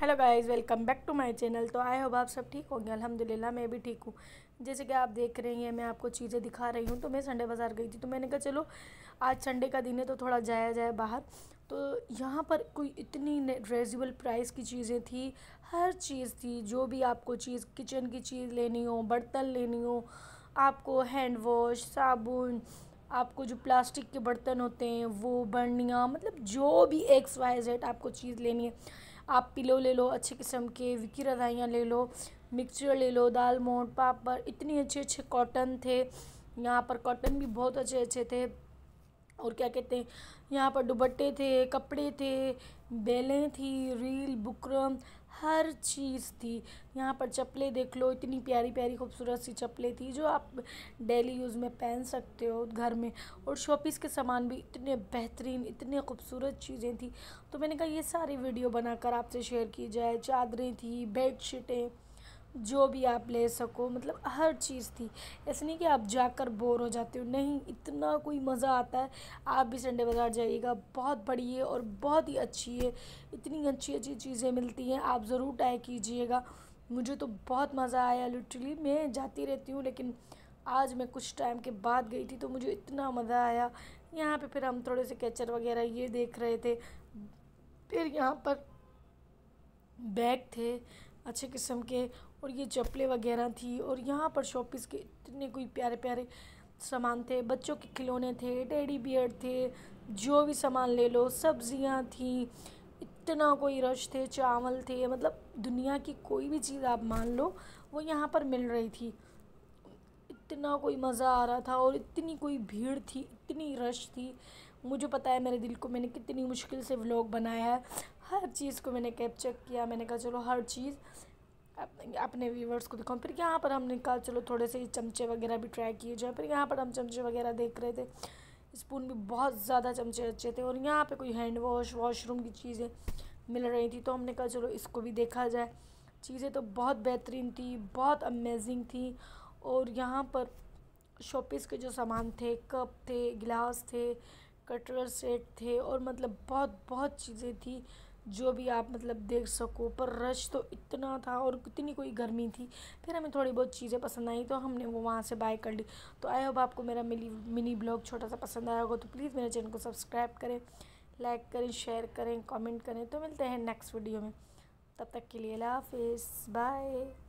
Hello guys, welcome back to my channel. तो आए हो आप सब ठीक होंगे। अल्हम्दुलिल्लाह मैं भी ठीक हूँ। जैसे कि आप देख रहे हैं, मैं आपको चीज़ें दिखा रही हूँ। तो मैं संडे बाज़ार गई थी, तो मैंने कहा चलो आज संडे का दिन है तो थोड़ा जाया जाए बाहर। तो यहाँ पर कोई इतनी रिजनेबल प्राइस की चीज़ें थी, हर चीज़ थी। जो भी आपको चीज़ किचन की चीज़ लेनी हो, बर्तन लेनी हो, आपको हैंड वॉश, साबुन, आपको जो प्लास्टिक के बर्तन होते हैं वो, बर्नियाँ, मतलब जो भी XYZ आपको चीज़ लेनी है। आप पिलो ले लो अच्छे किस्म के, विकी रज़ाइयाँ ले लो, मिक्सचर ले लो, दाल मोट, पापड़, इतने अच्छे अच्छे कॉटन थे। यहाँ पर कॉटन भी बहुत अच्छे अच्छे थे। और क्या कहते हैं, यहाँ पर दुपट्टे थे, कपड़े थे, बेलें थी, रील, बुकरम, हर चीज़ थी। यहाँ पर चप्पलें देख लो, इतनी प्यारी प्यारी खूबसूरत सी चप्पलें थी जो आप डेली यूज़ में पहन सकते हो घर में। और शॉपीस के सामान भी इतने बेहतरीन, इतने खूबसूरत चीज़ें थी। तो मैंने कहा ये सारी वीडियो बनाकर आपसे शेयर की जाए। चादरें थी, बेडशीटें, जो भी आप ले सको, मतलब हर चीज़ थी। ऐसे नहीं कि आप जाकर बोर हो जाते हो, नहीं, इतना कोई मज़ा आता है। आप भी संडे बाज़ार जाइएगा, बहुत बड़ी है और बहुत ही अच्छी है। इतनी अच्छी अच्छी चीज़ें मिलती हैं, आप ज़रूर ट्राई कीजिएगा। मुझे तो बहुत मज़ा आया। लिटरली मैं जाती रहती हूँ, लेकिन आज मैं कुछ टाइम के बाद गई थी तो मुझे इतना मज़ा आया। यहाँ पे फिर हम थोड़े से कैचर वगैरह ये देख रहे थे। फिर यहाँ पर बैग थे अच्छे किस्म के, और ये चप्पलें वगैरह थी। और यहाँ पर शॉपीस के इतने कोई प्यारे प्यारे सामान थे, बच्चों के खिलौने थे, टेडी बियर थे, जो भी सामान ले लो, सब्जियाँ थी, इतना कोई रश थे, चावल थे, मतलब दुनिया की कोई भी चीज़ आप मान लो वो यहाँ पर मिल रही थी। इतना कोई मज़ा आ रहा था और इतनी कोई भीड़ थी, इतनी रश थी। मुझे पता है मेरे दिल को मैंने कितनी मुश्किल से व्लॉग बनाया है, हर चीज़ को मैंने कैप्चर किया। मैंने कहा चलो हर चीज़ अपने व्यूवर्स को दिखाऊं। फिर यहाँ पर हमने कहा चलो थोड़े से चमचे वगैरह भी ट्राई किए जाए। फिर यहाँ पर हम चमचे वगैरह देख रहे थे, स्पून भी बहुत ज़्यादा चमचे अच्छे थे। और यहाँ पे कोई हैंड वॉश, वॉशरूम की चीज़ें मिल रही थी, तो हमने कहा चलो इसको भी देखा जाए। चीज़ें तो बहुत बेहतरीन थी, बहुत अमेजिंग थी। और यहाँ पर शोपीस के जो सामान थे, कप थे, गिलास थे, कटलर सेट थे, और मतलब बहुत बहुत चीज़ें थी जो भी आप मतलब देख सको। पर रश तो इतना था और कितनी कोई गर्मी थी। फिर हमें थोड़ी बहुत चीज़ें पसंद आई तो हमने वो वहाँ से बाय कर ली। तो आई होप आपको मेरा मिनी ब्लॉग छोटा सा पसंद आया होगा। तो प्लीज़ मेरे चैनल को सब्सक्राइब करें, लाइक करें, शेयर करें, कमेंट करें। तो मिलते हैं नेक्स्ट वीडियो में, तब तक के लिए अल्लाह हाफिज़, बाय।